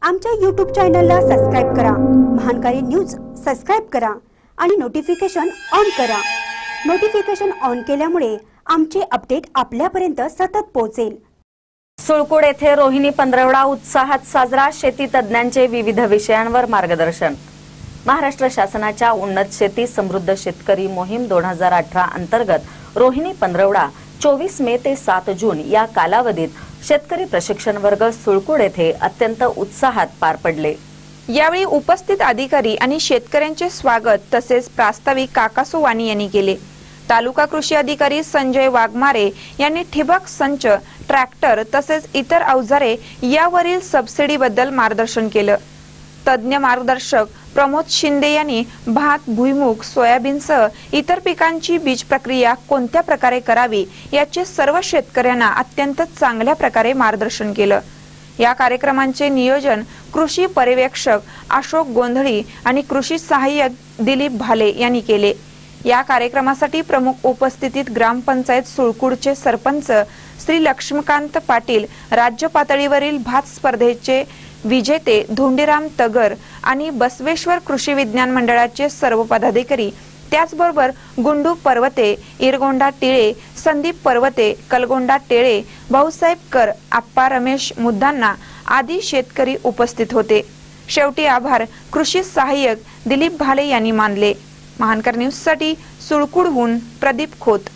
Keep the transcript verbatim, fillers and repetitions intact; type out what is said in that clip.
आमच्या यूट्यूब चॅनलला सबस्क्राइब करा, महानकारी न्यूज सबस्क्राइब करा आणि नोटिफिकेशन ऑन करा। नोटिफिकेशन ऑन केल्यामुळे आमचे अपडेट आपल्यापर्यंत सतत पोहोचेल। सुळकुड येथे रोहिणी पंधरवडा उत्साहात साजरा, शेती तज्ञांचे विविध विषयांवर मार्गदर्शन। महाराष्ट्र शासनाच्या उन्नत शेती समृद्ध शेतकरी मोहीम दोन हजार अठरा अंतर्गत रोहिणी पंधरवडा चोवीस मे ते सात जून या कालावधीत शेतकरी प्रशिक्षण वर्ग सुळकुड येथे अत्यंत उत्साहात पार पडले। यावेळी उपस्थित अधिकारी आणि शेतकऱ्यांचे स्वागत तसेच प्रास्ताविक काकासू वाणी यांनी केले। तालुका कृषी अधिकारी संजय वाघमारे यांनी ठिबक संच, ट्रॅक्टर तसेच इतर अवजारे यावरील सबसिडी बद्दल मार्गदर्शन केले। तज्ञ मार्गदर्शक प्रमोद शिंदे यांनी भात, भुईमुग, सोयाबीनसह इतर पिकांची बीज प्रक्रिया कोणत्या प्रकारे करावी याचे सर्व शेतकऱ्यांना अत्यंत चांगल्या प्रकारे मार्गदर्शन केले। या कार्यक्रमांचे नियोजन कृषी पर्यवेक्षक अशोक गोंधळी आणि कृषी सहाय्यक दिलीप भाले यांनी केले। या कार्यक्रमासाठी प्रमुख उपस्थितीत ग्रामपंचायत सुळकुडचे सरपंच श्री लक्ष्मीकांत पाटील, राज्य पातळीवरील भात स्पर्धेचे विजेते धोंडीराम तगर आणि बसवेश्वर कृषी विज्ञान मंडळाचे सर्व पदाधिकारी, त्याचबरोबर गुंडू पर्वते, इरगोंडा टिळे, संदीप पर्वते, कलगोंडा टेळे, भाऊसाहेब कर, आप्पा रमेश मुद्दांना आदी शेतकरी उपस्थित होते। शेवटी आभार कृषी सहाय्यक दिलीप भाले यांनी मानले। महानकर न्यूज साठी सुळकुडहून प्रदीप खोत।